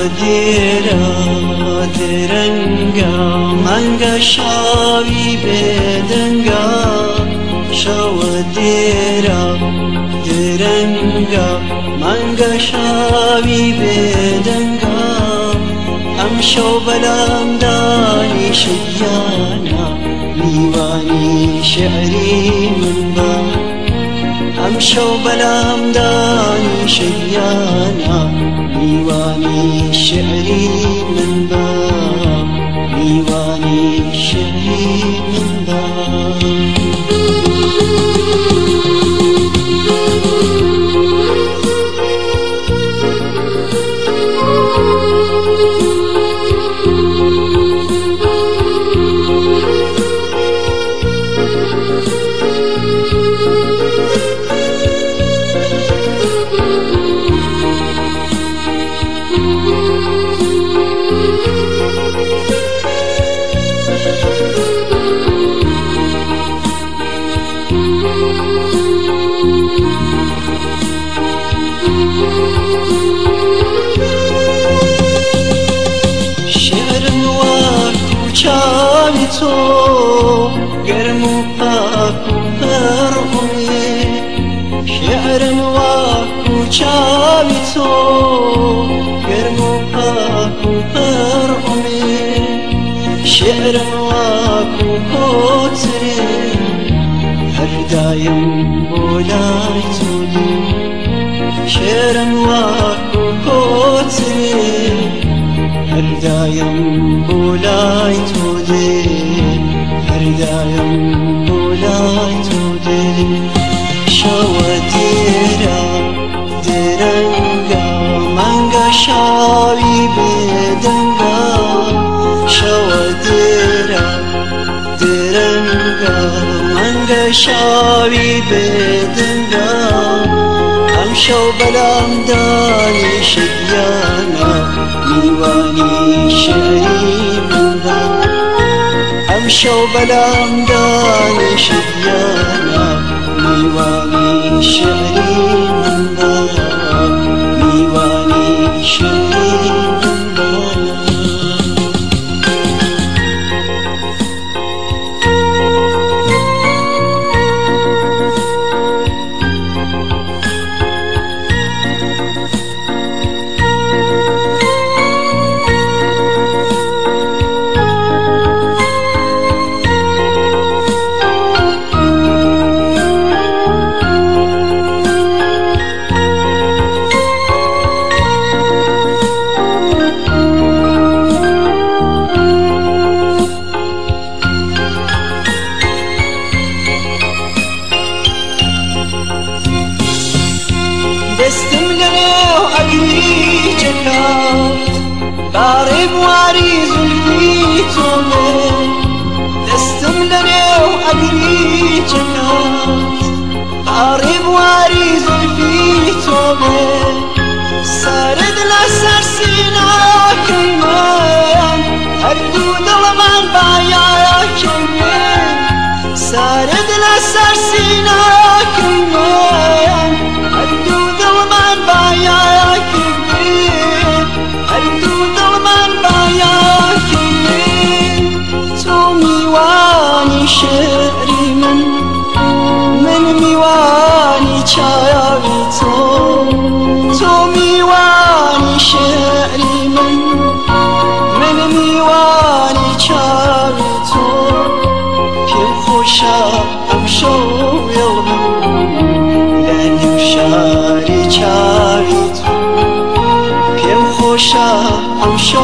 ديرا درنگا منگا شاوی بدنگا شو ديرا درنگا منگا شاوی بدنگا امشو بلام داني شيانا ميواني شعري من با امشو بلام داني شيانا ميواني شعري من با ميواني شعري من با تو گرم و پاک و پرخونه شعرم واک و چاوی تو گرم و پاک و پرخونه شعرم واک و پوتره هر دایم بولای تو دی شعرم واک و پوتره هر دایم بولای تو دی هر دایم بولای تو دی شو دیرا درنگا منگا شاوی بدنگا شو دیرا درنگا منگا شاوی بدنگا امشو بلام داني شيانا ميواني شعري من با امشو بلام داني شيانا ميواني شعري من با ميواني شعري من با دستم لنا وأجري جكات بارب واري زلفي تومي دستم لنا وأجري جكات بارب واري زلفي تومي سارد لسر سينا كمان هردو دلمان بايا كمان سارد لسر سينا كمان هردو دلمان بايا كمان هردو دلمان بايا كمان تو ميواني شعري من ميواني چاوي تو ميواني شعري من ميواني چاوي تو پیم خوشا امشو يلمن لانم شاري چاوي تو پیم خوشا امشو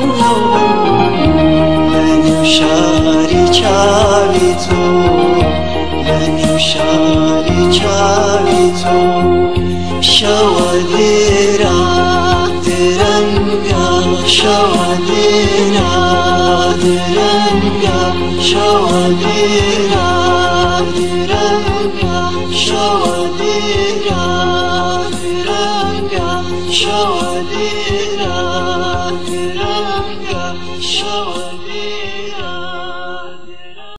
يلمن لانم شاري چاوي تو لانم شاري چاوي تو شو دیرا درنگا شو دیرا درنگا شو دیرا درنگا شو دیرا درنگا شو دیرا